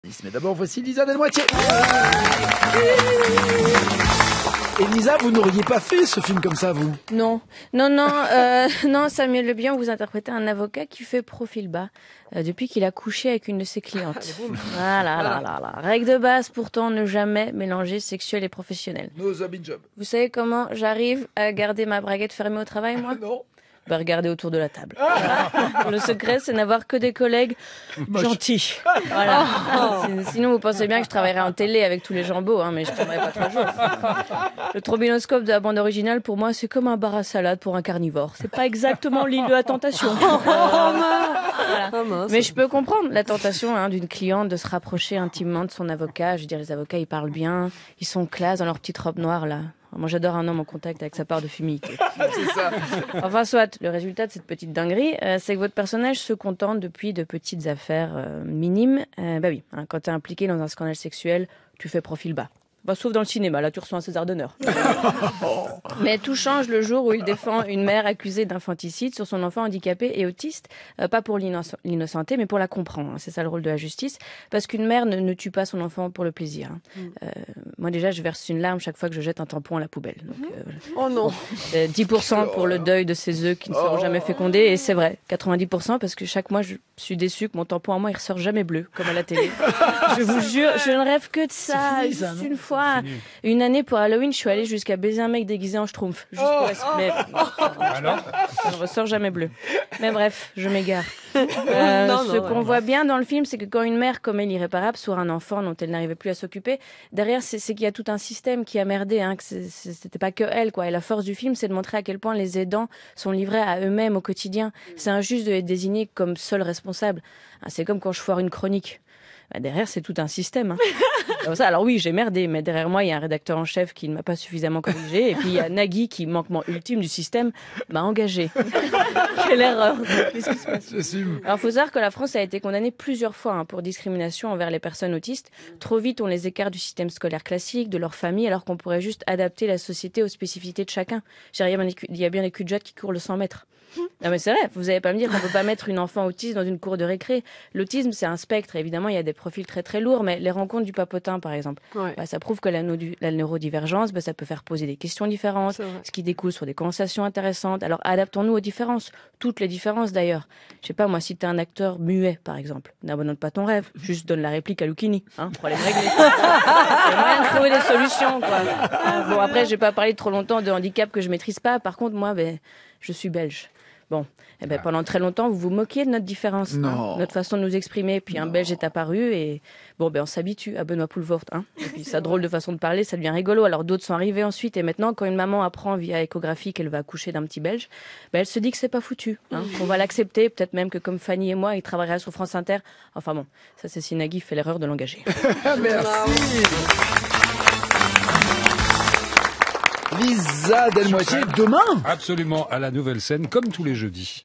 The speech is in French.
Mais d'abord, voici Lisa Delmoitier. Et Lisa, vous n'auriez pas fait ce film comme ça, vous? Non, Samuel Le Bihan, vous interprétez un avocat qui fait profil bas depuis qu'il a couché avec une de ses clientes. Voilà. Règle de base, pourtant, ne jamais mélanger sexuel et professionnel. No job in job. Vous savez comment j'arrive à garder ma braguette fermée au travail, moi? Non. Regardez autour de la table. Voilà. Le secret, c'est n'avoir que des collègues gentils. Voilà. Sinon, vous pensez bien que je travaillerais en télé avec tous les jambos, mais je ne tiendrais pas 3 jours. Le trombinoscope de la bande originale, pour moi, c'est comme un bar à salade pour un carnivore. C'est pas exactement l'île de la tentation. Voilà. Mais je peux comprendre la tentation d'une cliente de se rapprocher intimement de son avocat. Je veux dire, les avocats, ils parlent bien, ils sont classe dans leur petite robe noire, là. Moi, j'adore un homme en contact avec sa part de fumilité. C'est ça. Enfin, soit, le résultat de cette petite dinguerie, c'est que votre personnage se contente depuis de petites affaires minimes. Oui, quand t'es impliqué dans un scandale sexuel, tu fais profil bas. Sauf dans le cinéma, là tu reçois un César d'honneur. Mais tout change le jour où il défend une mère accusée d'infanticide sur son enfant handicapé et autiste, pas pour l'innocenter, mais pour la comprendre. C'est ça le rôle de la justice, parce qu'une mère ne tue pas son enfant pour le plaisir. Moi déjà, je verse une larme chaque fois que je jette un tampon à la poubelle. Donc, oh non. 10% pour le deuil de ces œufs qui ne seront jamais fécondés, et c'est vrai, 90% parce que chaque mois je suis déçue que mon tampon à moi il ressort jamais bleu, comme à la télé. Je vous jure, je ne rêve que de ça. Fini, ça, Une fois, une année pour Halloween, je suis allée jusqu'à baiser un mec déguisé en schtroumpf. Juste pour mais ça ne ressort jamais bleu. Mais bref, je m'égare. Ce qu'on voit bien dans le film, c'est que quand une mère commet l'irréparable sur un enfant dont elle n'arrivait plus à s'occuper, derrière, c'est qu'il y a tout un système qui a merdé, que c'était pas que elle, quoi. Et la force du film, c'est de montrer à quel point les aidants sont livrés à eux-mêmes au quotidien. C'est injuste de les désigner comme seuls responsables. C'est comme quand je foire une chronique. Derrière, c'est tout un système. Alors oui, j'ai merdé, mais derrière moi, il y a un rédacteur en chef qui ne m'a pas suffisamment corrigé, et puis il y a Nagui qui, manquement ultime du système, m'a engagé. Quelle erreur. Qu'est-ce qui se passe? Alors, faut savoir que la France a été condamnée plusieurs fois pour discrimination envers les personnes autistes. Trop vite, on les écarte du système scolaire classique, de leur famille, alors qu'on pourrait juste adapter la société aux spécificités de chacun. Il y a bien des culs-de-jatte qui courent le 100 mètres. Non mais c'est vrai, vous n'allez pas me dire qu'on ne peut pas mettre une enfant autiste dans une cour de récré. L'autisme, c'est un spectre. Évidemment, il y a des profils très très lourds, mais les rencontres du papotin, par exemple, ça prouve que la neurodivergence, ça peut faire poser des questions différentes, ce qui découle sur des conversations intéressantes. Alors adaptons-nous aux différences, toutes les différences d'ailleurs. Je sais pas, moi, si t'es un acteur muet, par exemple, n'abandonne pas ton rêve, juste donne la réplique à Lucchini, problème réglé. Il y a moyen de trouver des solutions, quoi. Bon, après, je vais pas parler trop longtemps de handicap que je maîtrise pas. Par contre, moi, je suis belge. Bon, pendant très longtemps, vous vous moquiez de notre différence, notre façon de nous exprimer. Puis un Belge est apparu et on s'habitue à Benoît Poelvoort. Et puis sa drôle de façon de parler, ça devient rigolo. Alors d'autres sont arrivés ensuite. Et maintenant, quand une maman apprend via échographie qu'elle va accoucher d'un petit Belge, elle se dit que c'est pas foutu. On va l'accepter. Peut-être même que comme Fanny et moi, il travaillera sur France Inter. Enfin bon, ça c'est si Nagui fait l'erreur de l'engager. Merci. Lisa Delmoitier, demain. Absolument, à la Nouvelle Scène, comme tous les jeudis.